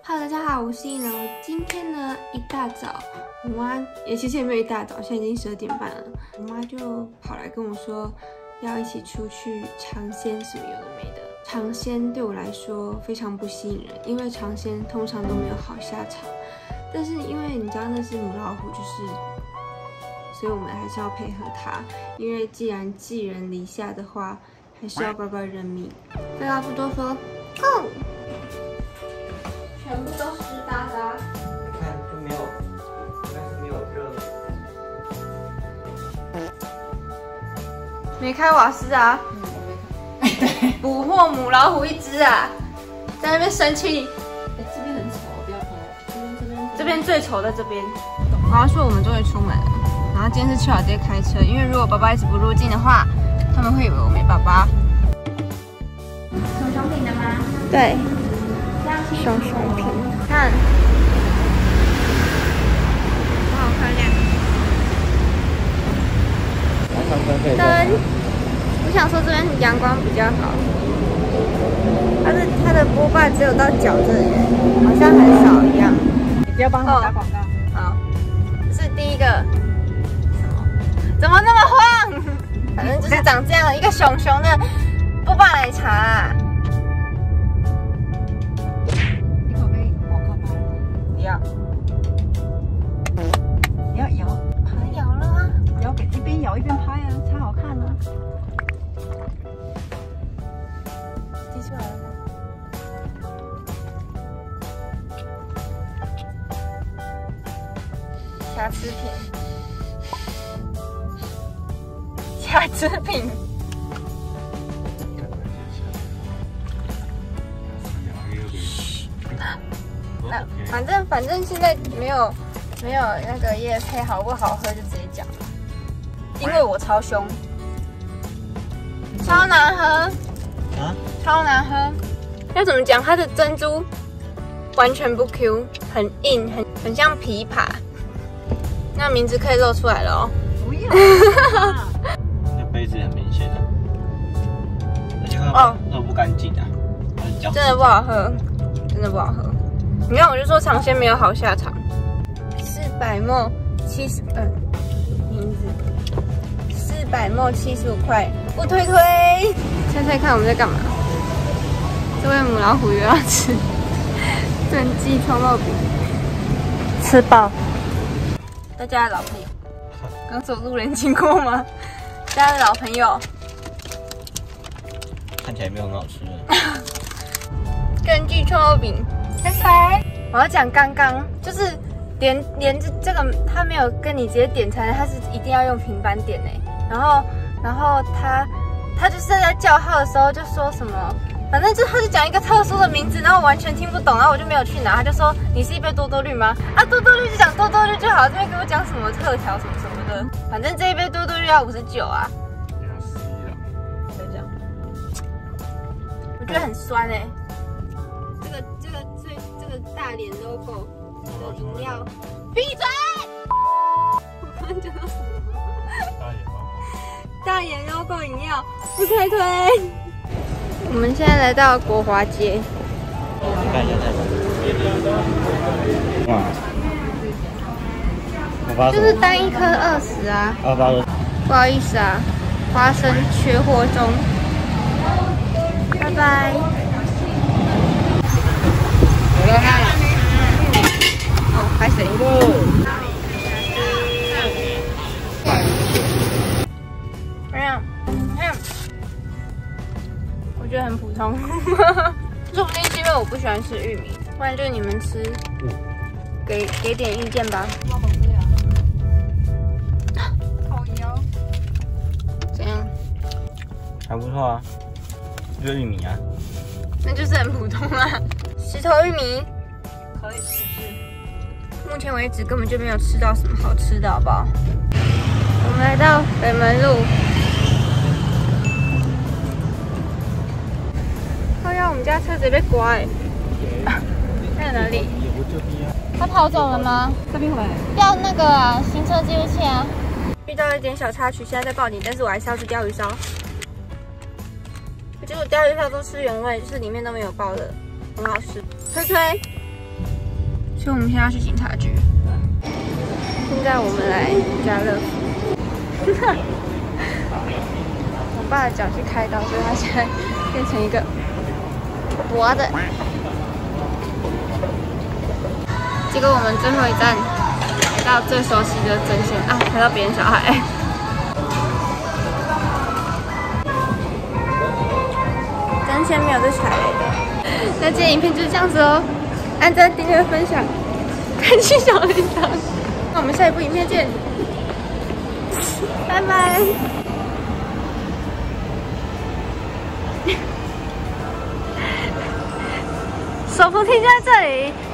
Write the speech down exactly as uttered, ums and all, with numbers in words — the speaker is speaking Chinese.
Hello， 大家好，我是一柔。今天呢，一大早，我妈也其实也没有一大早，现在已经十二点半了。我妈就跑来跟我说，要一起出去尝鲜什么有的没的。尝鲜对我来说非常不吸引人，因为尝鲜通常都没有好下场。但是因为你知道那是母老虎，就是，所以我们还是要配合它。因为既然寄人篱下的话，还是要乖乖认命。废话不多说 ，Go！ 全部都湿哒哒， 你看就没有，应该是没有热。 没开瓦斯啊？嗯，我没开。捕获母老虎一只啊，在那边生气。 哎，这边很丑，不要拍。这边这边这边最丑在这边。然后说我们终于出门了，然后今天是去老爹开车，因为如果爸爸一直不入境的话，他们会以为我没爸爸。 熊熊饼的吗？ 对。熊熊瓶，看，好好看亮。灯，我想说这边阳光比较好。它的它的波霸只有到脚这里，好像很少一样。 你不要帮他打广告。 好，这是第一个。什么？怎么那么晃？反正就是长这样一个熊熊的波霸奶茶啊。 你要摇， 它摇了啊！ 摇给一边摇一边拍啊，才好看呢。 滴出来了吗？瑕疵品，瑕疵品。那反正反正现在没有没有那个业配好不好喝就直接讲了，因为我超凶，超难喝啊，超难喝。要怎么讲？它的珍珠完全不 Q， 很硬，很很像枇杷。那名字可以露出来了哦。 不要。 那杯子很明显啊，而且哦喝不干净啊， 真的不好喝，真的不好喝。你看，我就说尝鲜没有好下场。四百沫七十，嗯，名字四百沫七十五块，不推推。猜猜看我们在干嘛？这位母老虎又要吃炖鸡葱肉饼，吃饱。大家的老朋友，刚走路人经过吗？大家的老朋友， 看起来没有很好吃。 炖鸡葱肉饼。猜猜，我要讲刚刚就是连连这这个他没有跟你直接点餐，他是一定要用平板点呢。然后然后他他就是在叫号的时候就说什么，反正就他就讲一个特殊的名字，然后我完全听不懂，然后我就没有去拿，他就说你是一杯多多绿吗？啊，多多绿就讲多多绿就好，这边给我讲什么特调什么什么的，反正这一杯多多绿要五十九啊。 要死了， 就这样，我觉得很酸哎、欸。这个这个最这个大脸 logo 的饮料，闭嘴！我刚刚讲到什么？大眼 logo 饮料不推推。我们现在来到国华街， 你看一下在哪？哇， 就是单一颗二十啊。 二八二。 不好意思啊，花生缺货中。拜拜。哦，拍谁？怎么样？看，我觉得很普通，说不定是因为我不喜欢吃玉米，不然就你们吃，给给点意见吧。 烤腰。 怎样？ 还不错啊，就是玉米啊。 那就是很普通啊。石头玉米可以试试。 目前为止根本就没有吃到什么好吃的，好不好？我们来到北门路，靠腰，我们家车子被刮哎、欸，在哪里？他跑走了吗？ 这边回来。 要那个啊，行车记录器啊。遇到一点小插曲，现在在报警，但是我还是要吃鲷鱼烧。结果鲷鱼烧都吃原味，就是里面都没有包的，很好吃。推推， 所以我们现在要去警察局。现在我们来家乐福。我爸的脚去开刀，所以他现在变成一个活的。结果我们最后一站来到最熟悉的真仙啊，看到别人小孩。真仙没有在踩雷的。那今天影片就是这样子哦，按赞、订阅、分享，开启小铃铛。那我们下一部影片见，拜拜。手扶梯就在这里。